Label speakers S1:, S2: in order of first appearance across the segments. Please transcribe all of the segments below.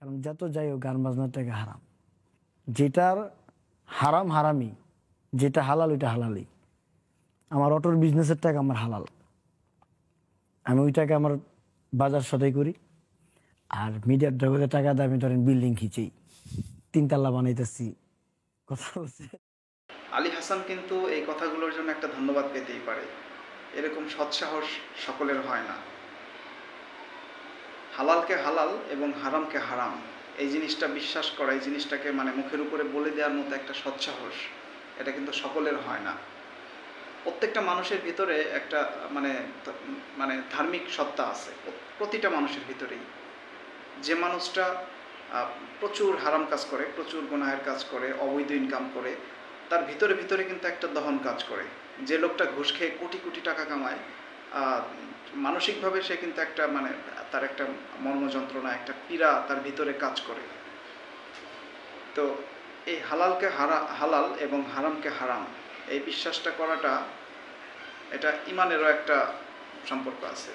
S1: কারণ যত যাই হোক গান বাজনার টাকা হারাম। যেটার হারাম হারামি, যেটা হালাল ওইটা হালালি। আমার অটোর বিজনেসের টাকা আমার হালাল, আমি ওই টাকা আমার বাজার সদাই করি। আর মিডিয়ার জগতে টাকা দিয়ে আমি ধরেন বিল্ডিং খিচেই 3 তলা বানাইতেছি। কথা বলছে
S2: আলী হাসান কিন্তু এই কথাগুলোর জন্য একটা ধন্যবাদ পেতেই পারে। এরকম সৎসাহস সকলের হয় না। হালালকে হালাল এবং হারামকে হারাম, এই জিনিসটা বিশ্বাস করা, এই জিনিসটাকে মানে মুখের উপরে বলে দেওয়ার মতো একটা সৎসাহস, এটা কিন্তু সকলের হয় না। প্রত্যেকটা মানুষের ভিতরে একটা মানে মানে ধার্মিক সত্তা আছে, প্রতিটা মানুষের ভিতরেই। যে মানুষটা প্রচুর হারাম কাজ করে, প্রচুর গুনাহের কাজ করে, অবৈধ ইনকাম করে, তার ভিতরে ভিতরে কিন্তু একটা দহন কাজ করে। যে লোকটা ঘুষ খেয়ে কোটি কোটি টাকা কামায়, মানসিকভাবে সে কিন্তু একটা মানে তার একটা মর্মযন্ত্রণা, একটা পীড়া তার ভিতরে কাজ করে। তো এই হালালকে হালাল এবং হারামকে হারাম, এই বিশ্বাসটা করাটা, এটা ইমানেরও একটা সম্পর্ক আছে।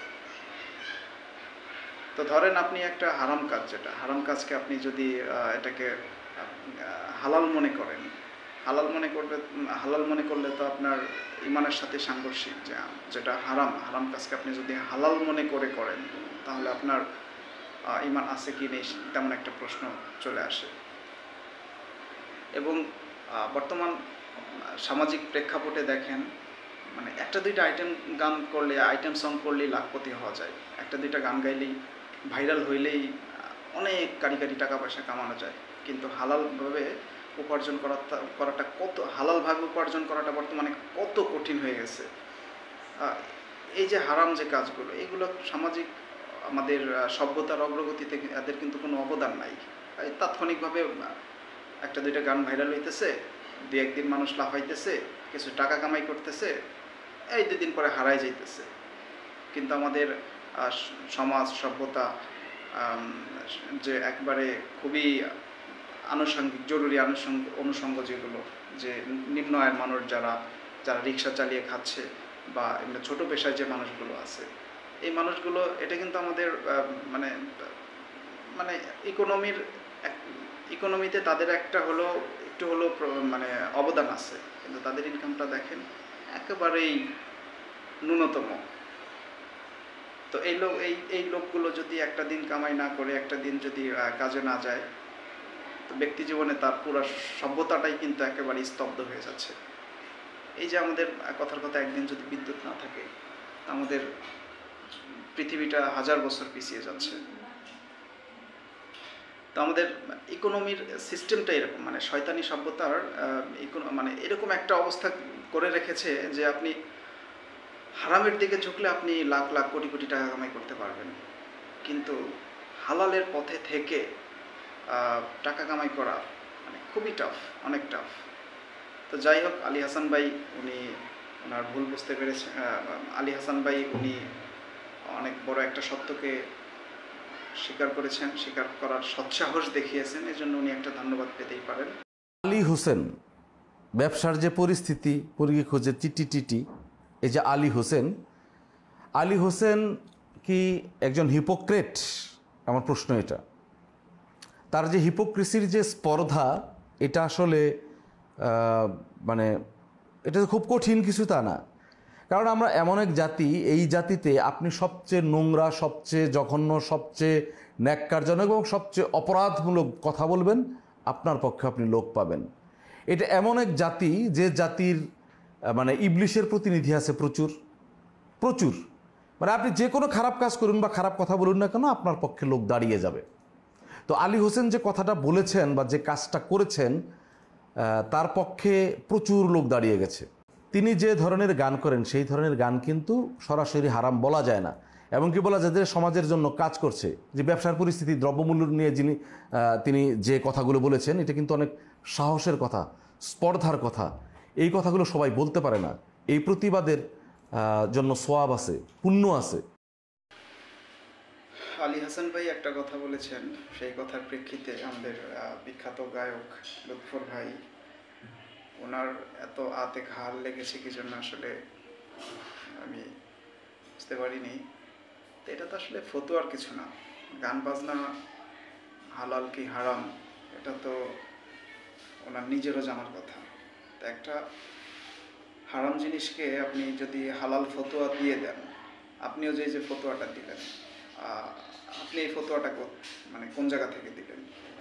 S2: তো ধরেন আপনি একটা হারাম কাজ, যেটা হারাম কাজকে আপনি যদি এটাকে হালাল মনে করেন, হালাল মনে করলে তো আপনার ইমানের সাথে সাংঘর্ষিক। যেটা হারাম কাজকে আপনি যদি হালাল মনে করে করেন, তাহলে আপনার ইমান আছে কি নেই তেমন একটা প্রশ্ন চলে আসে। এবং বর্তমান সামাজিক প্রেক্ষাপটে দেখেন, মানে একটা দুইটা গান করলে, আইটেম সং করলেই লাখপতি হওয়া যায়। একটা দুইটা গান গাইলেই, ভাইরাল হইলেই অনেক কারি টাকা পয়সা কামানো যায়। কিন্তু হালালভাবে উপার্জন করাটা হালালভাবে উপার্জন করাটা বর্তমানে কত কঠিন হয়ে গেছে। এই যে হারাম যে কাজগুলো, এগুলো সামাজিক আমাদের সভ্যতার অগ্রগতিতে এদের কিন্তু কোনো অবদান নাই। তাৎক্ষণিকভাবে একটা দুইটা গান ভাইরাল হইতেছে, 2-1 দিন মানুষ লাফাইতেছে, কিছু টাকা কামাই করতেছে, এই 2 দিন পরে হারাই যাইতেছে। কিন্তু আমাদের সমাজ সভ্যতা যে একবারে খুবই আনুষঙ্গিক, জরুরি অনুষঙ্গ যেগুলো, যে নিম্ন আয়ের মানুষ যারা রিক্সা চালিয়ে খাচ্ছে, বা এমনি ছোটো পেশায় যে মানুষগুলো আছে, এই মানুষগুলো, এটা কিন্তু আমাদের মানে মানে ইকোনমিতে তাদের একটা একটু হলো মানে অবদান আছে। কিন্তু তাদের ইনকামটা দেখেন একেবারেই ন্যূনতম। তো এই লোকগুলো যদি একটা দিন কামাই না করে, একটা দিন যদি কাজে না যায়, তো ব্যক্তি জীবনে তার পুরো সভ্যতাটাই কিন্তু একেবারে স্তব্ধ হয়ে যাচ্ছে। এই যে আমাদের কথার কথা, একদিন যদি বিদ্যুৎ না থাকে, আমাদের পৃথিবীটা 1000 বছর পিছিয়ে যাচ্ছে। তো আমাদের ইকোনমির সিস্টেমটা এরকম, মানে শয়তানি সভ্যতার মানে এরকম একটা অবস্থা করে রেখেছে যে আপনি হারামের দিকে ঝুঁকলে আপনি লাখ লাখ কোটি কোটি টাকা কামাই করতে পারবেন, কিন্তু হালালের পথে থেকে টাকা কামাই করা মানে খুবই টাফ, অনেক টাফ। তো যাই হোক, আলী হাসান ভাই উনি ওনার ভুল বুঝতে পেরেছেন। আলী হাসান ভাই উনি অনেক বড় একটা সত্যকে স্বীকার করেছেন, স্বীকার করার সৎসাহস দেখিয়েছেন, এই জন্য উনি একটা ধন্যবাদ পেতেই পারেন।
S3: আলী হোসেন, ব্যবসার যে পরিস্থিতি, পরিগে খোঁজে টিটি, এই যে আলী হোসেন কি একজন হিপোক্রেট? আমার প্রশ্ন এটা। তার যে হিপোক্রেসির যে স্পর্ধা, এটা আসলে মানে এটা খুব কঠিন কিছু তা না। কারণ আমরা এমন এক জাতি, এই জাতিতে আপনি সবচেয়ে নোংরা, সবচেয়ে জঘন্য, সবচেয়ে ন্যাক্কারজনক এবং সবচেয়ে অপরাধমূলক কথা বলবেন, আপনার পক্ষে আপনি লোক পাবেন। এটা এমন এক জাতি, যে জাতির মানে ইবলিশের প্রতিনিধি আছে প্রচুর প্রচুর। মানে আপনি যে কোনো খারাপ কাজ করুন বা খারাপ কথা বলুন না কেন, আপনার পক্ষে লোক দাঁড়িয়ে যাবে। তো আলী হোসেন যে কথাটা বলেছেন বা যে কাজটা করেছেন, তার পক্ষে প্রচুর লোক দাঁড়িয়ে গেছে। তিনি যে ধরনের গান করেন, সেই ধরনের গান কিন্তু সরাসরি হারাম বলা যায় না। এমনকি বলা যায় যে সমাজের জন্য কাজ করছে। যে ব্যবসার পরিস্থিতি, দ্রব্যমূল্য নিয়ে তিনি যে কথাগুলো বলেছেন, এটা কিন্তু অনেক সাহসের কথা, স্পর্ধার কথা। এই কথাগুলো সবাই বলতে পারে না। এই প্রতিবাদের জন্য সোয়াব আছে, পুণ্য আছে।
S2: আলী হাসান ভাই একটা কথা বলেছেন, সেই কথার প্রেক্ষিতে আমাদের বিখ্যাত গায়ক লুৎফর ভাই, ওনার এত আতে ঘাল লেগেছে কি জন্য আসলে আমি বুঝতে পারিনি। তো এটা তো আসলে ফতুয়ার কিছু না। গান বাজনা হালাল কি হারাম এটা তো ওনার নিজেরও জানার কথা। তো একটা হারাম জিনিসকে আপনি যদি হালাল ফতোয়া দিয়ে দেন, আপনিও যে ফতোয়াটা দিলেন, আপনি এই ফতোয়াটা মানে কোন জায়গা থেকে দিলেন?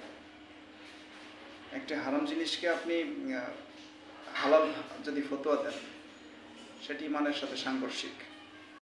S2: একটা হারাম জিনিসকে আপনি হালাল যদি ফতোয়া দেন, সেটি ইমানের সাথে সাংঘর্ষিক।